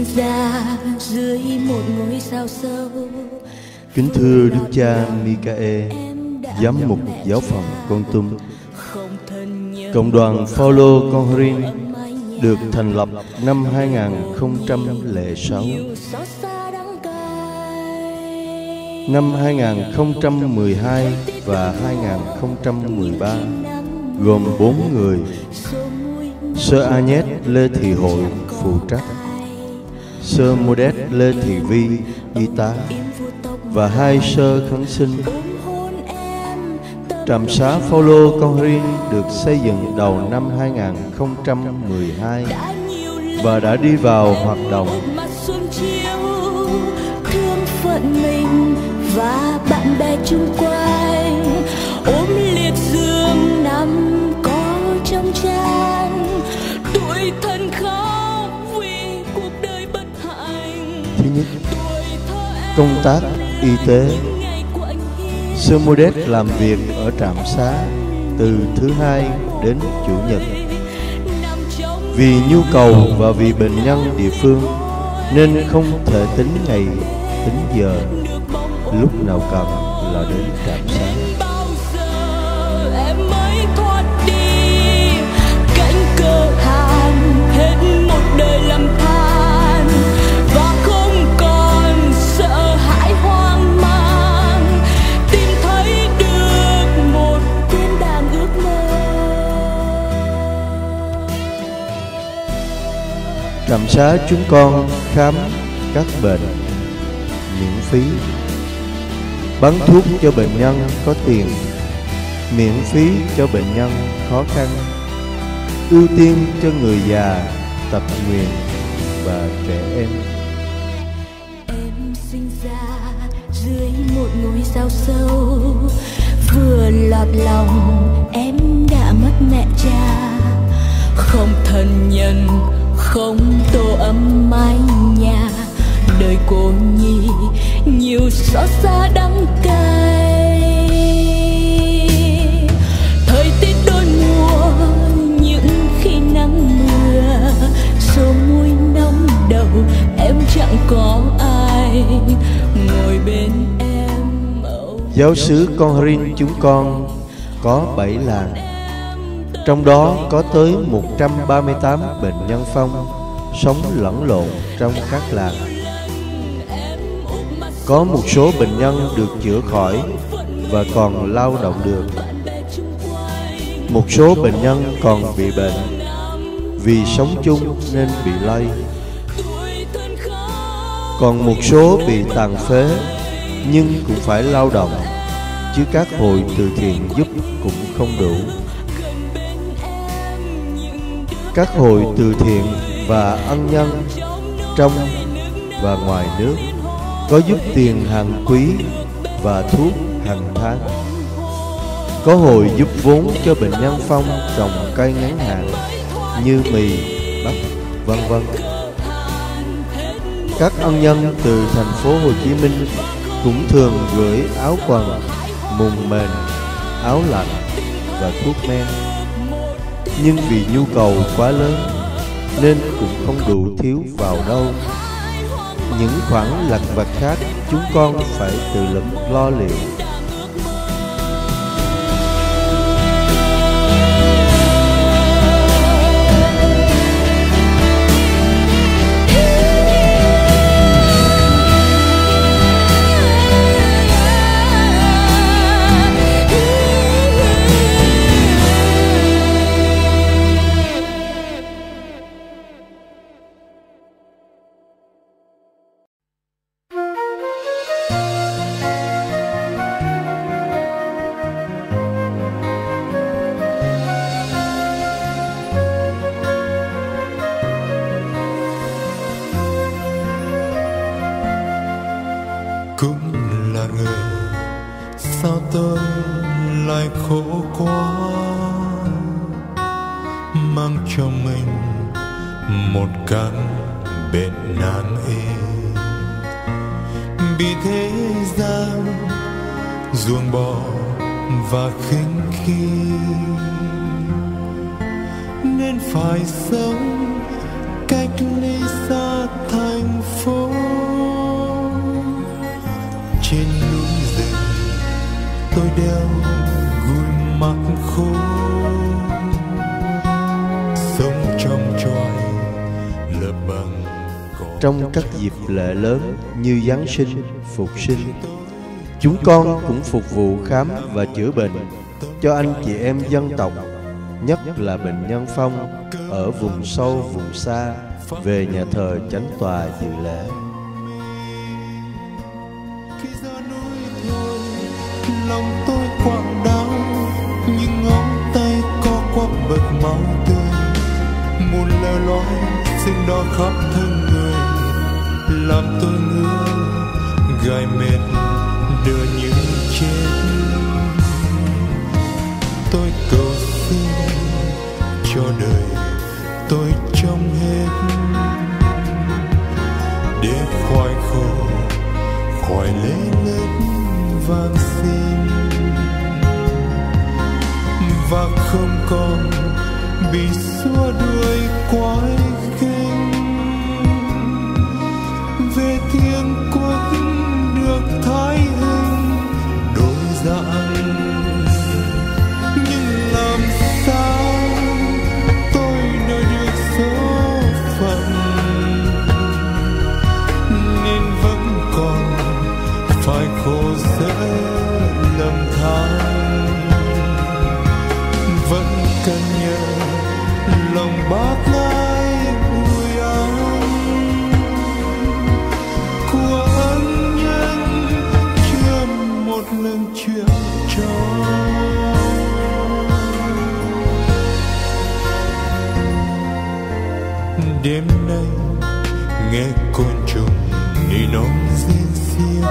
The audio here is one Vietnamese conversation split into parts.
sinh ra dưới một ngôi sao sâu. Kính thưa Đức cha Michael, giám mục giáo phận Kon Tum, Cộng đoàn Phaolô Conrin được thành lập năm 2006. Năm 2012 và 2013 gồm 4 người. Sơ Agnes Lê Thị Hội phụ trách, Sơ Modest Lê Thị Vi y tá và 2 sơ khấn sinh. Trạm xá Phaolô Conrin được xây dựng đầu năm 2012 và đã đi vào hoạt động. Thương phận mình và bạn bè chung quanh, ôm liệt dương năm có trong tràn, tuổi thân khóc vì cuộc đời bất hạnh. Thứ nhất, công tác y tế. Sơ Modest làm việc ở trạm xá từ thứ Hai đến Chủ nhật. Vì nhu cầu và vì bệnh nhân địa phương nên không thể tính ngày, tính giờ, lúc nào cần là đến trạm xá. Trạm xá chúng con khám các bệnh miễn phí, bán thuốc cho bệnh nhân có tiền, miễn phí cho bệnh nhân khó khăn, ưu tiên cho người già, tập nguyện và trẻ em. Em sinh ra dưới một ngôi sao sâu, vừa lọt lòng em đã mất mẹ cha, không thân nhân, không tổ ấm mái nhà, đời cô nhi nhiều xót xa đắng cay. Thời tiết đôi mùa, những khi nắng mưa, số mùi nóng đầu, em chẳng có ai ngồi bên em. Giáo xứ Conrin chúng con có 7 làng, trong đó có tới 138 bệnh nhân phong sống lẫn lộn trong các làng. Có một số bệnh nhân được chữa khỏi và còn lao động được. Một số bệnh nhân còn bị bệnh, vì sống chung nên bị lây. Còn một số bị tàn phế nhưng cũng phải lao động, chứ các hội từ thiện giúp cũng không đủ. Các hội từ thiện và ân nhân trong và ngoài nước có giúp tiền hàng quý và thuốc hàng tháng. Có hội giúp vốn cho bệnh nhân phong trồng cây ngắn hạn như mì, bắp, vân vân. Các ân nhân từ thành phố Hồ Chí Minh cũng thường gửi áo quần, mùng mền, áo lạnh và thuốc men. Nhưng vì nhu cầu quá lớn nên cũng không đủ thiếu vào đâu. Những khoản lặt vặt khác chúng con phải tự lực lo liệu. Cũng là người, sao tôi lại khổ quá, mang trong mình một căn bệnh nan y, bị thế gian ruồng bỏ và khinh khi, nên phải sống cách ly xa thành đeo gùi mắt khô, sống trong tròi lợp bằng cỏ. Trong các dịp lễ lớn như Giáng sinh, Phục sinh, chúng con cũng phục vụ khám và chữa bệnh cho anh chị em dân tộc, nhất là bệnh nhân phong ở vùng sâu, vùng xa về nhà thờ Chánh Tòa dự lễ. Lòng tôi quặn đau, nhưng ngón tay co quắp bật máu tươi. Một lời nói sưng đỏ khắp thân người, làm tôi ngứa gai mệt đưa như chết. Tôi cầu xin cho đời tôi trong hết, để khoai khổ khỏi lê lết vang xin, và không còn bị xua đuổi quái khinh. Về thiên quốc được thái hình đổi dạng, nhưng làm sao tôi nơi được số phận, nên vẫn còn phải khổ sở lầm than. Vẫn cần nhờ lòng bác ái bùi ân của ân nhân, chưa một lần chuyện trò. Đêm nay nghe côn trùng nỉ non rên xiết,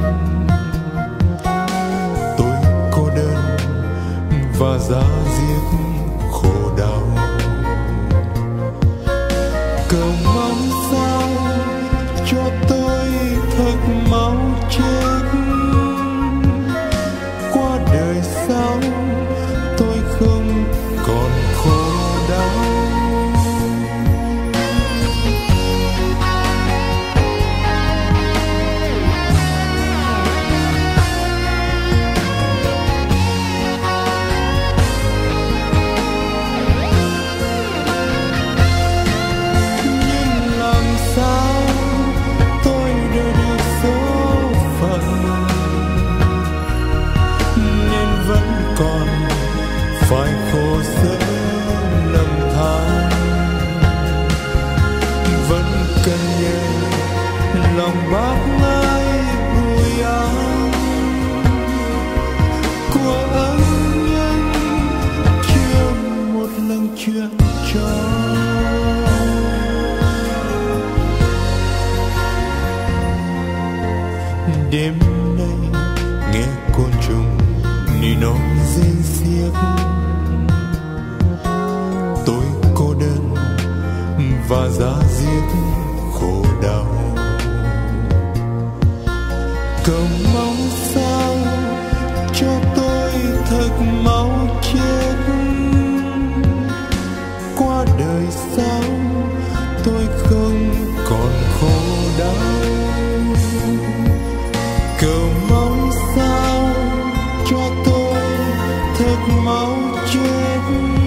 tôi cô đơn và giá diết khổ đau. Cầu mong sao cho tôi thật máu chết, qua đời sau tôi không còn khổ đau. Phải khổ sở lầm than, vẫn cần nhờ lòng bác ái bùi ân của ân nhân, chưa một lần chuyện trò. Đêm nay nghe côn trùng nỉ non rên xiết, tôi cô đơn và giá diết khổ đau. Cầu mong sao cho tôi thật máu chết, qua đời sau tôi không còn khổ đau. Cầu mong sao cho tôi thật máu chết,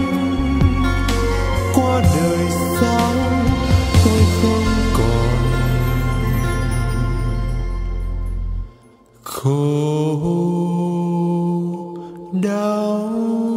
qua đời sau tôi không còn khổ đau.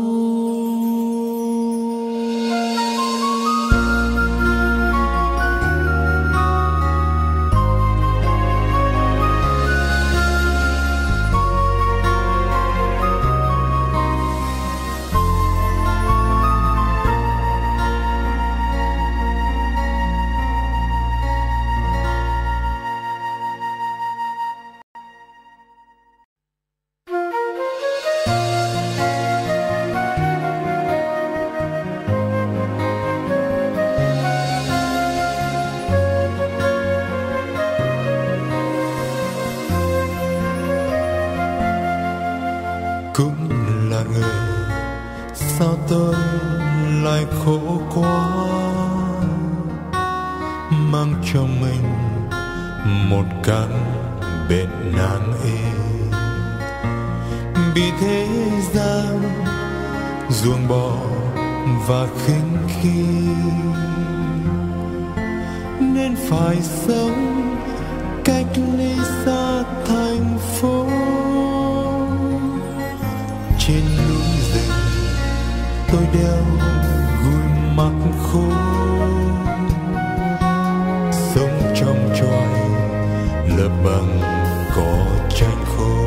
Cũng là người, sao tôi lại khổ quá, mang trong mình một căn bệnh nan y. bị thế gian ruồng bỏ và khinh khi, nên phải sống cách ly xa thành phố. Trên núi rừng tôi đeo gùi mặc khô, sống trong choài lợp bằng cỏ tranh khô.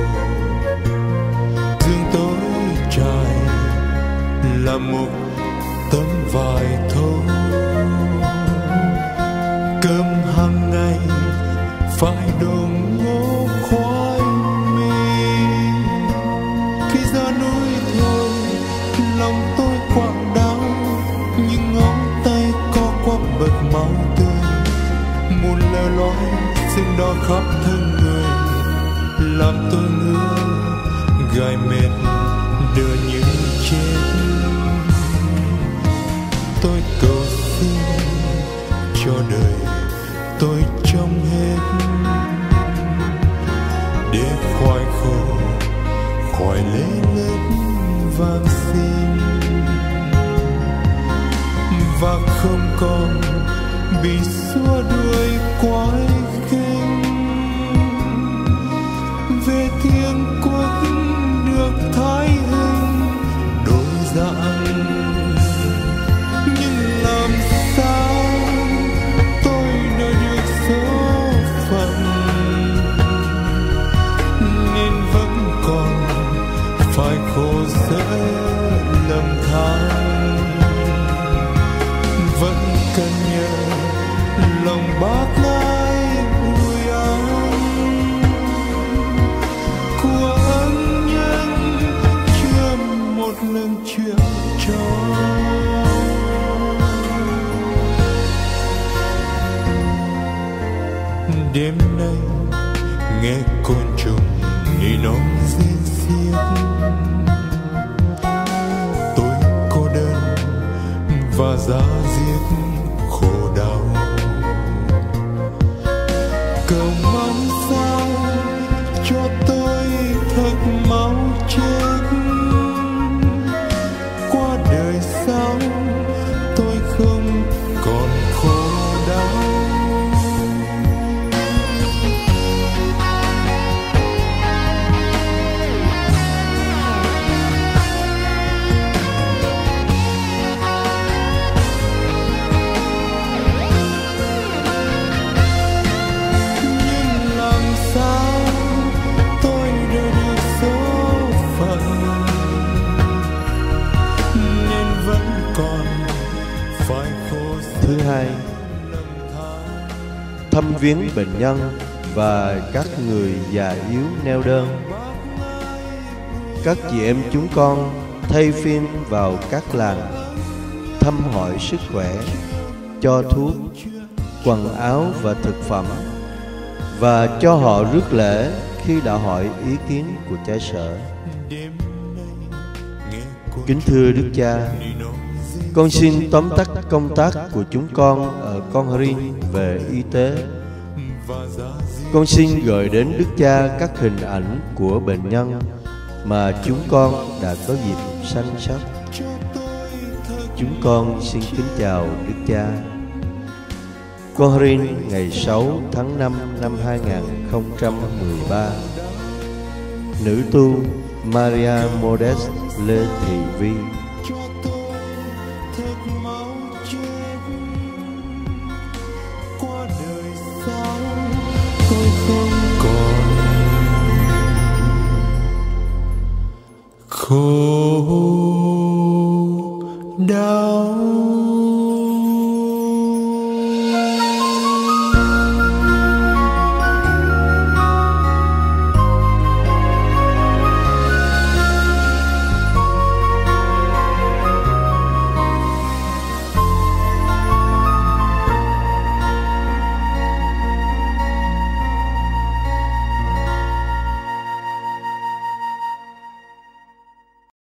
Dương tối trải là một tấm vải thô, cơm hàng ngày phải đổ ngô khoai mì. Khi ra núi thôi lòng tôi quặn đau, nhưng ngón tay co quắp bật máu tươi. Một lời nói xin đo khắp thân người, làm tôi ngứa gai mệt đưa những chết. Tôi cầu xin cho đời tôi trong hết, để khoai khô khỏi lấy lớp vàng xin, và không còn bị xua đuổi quái khinh. Về thiên quốc được thái hưng đổi dạng, nhưng làm sao tôi đã được số phận, nên vẫn còn phải khổ sở lầm than. Vẫn cần nhờ lòng bác ái ủi an của ân nhân, chưa một lần chuyện trò. Đêm nay nghe côn trùng nỉ non xiên xiết, tôi cô đơn và giá diết khổ đau. Cầu mong sao cho tôi thật máu chết, qua đời sau tôi không còn khổ đau. Thứ hai, thăm viếng bệnh nhân và các người già yếu neo đơn. Các chị em chúng con thay phiên vào các làng, thăm hỏi sức khỏe, cho thuốc, quần áo và thực phẩm, và cho họ rước lễ khi đã hỏi ý kiến của cha sở. Kính thưa Đức Cha, con xin tóm tắt công tác của chúng con ở Conakry về y tế. Con xin gửi đến Đức Cha các hình ảnh của bệnh nhân mà chúng con đã có dịp săn sóc. Chúng con xin kính chào Đức Cha. Conakry ngày 6 tháng 5 năm 2013. Nữ tu Maria Modeste Lê Thị Vi. Tôi không còn khổ đau.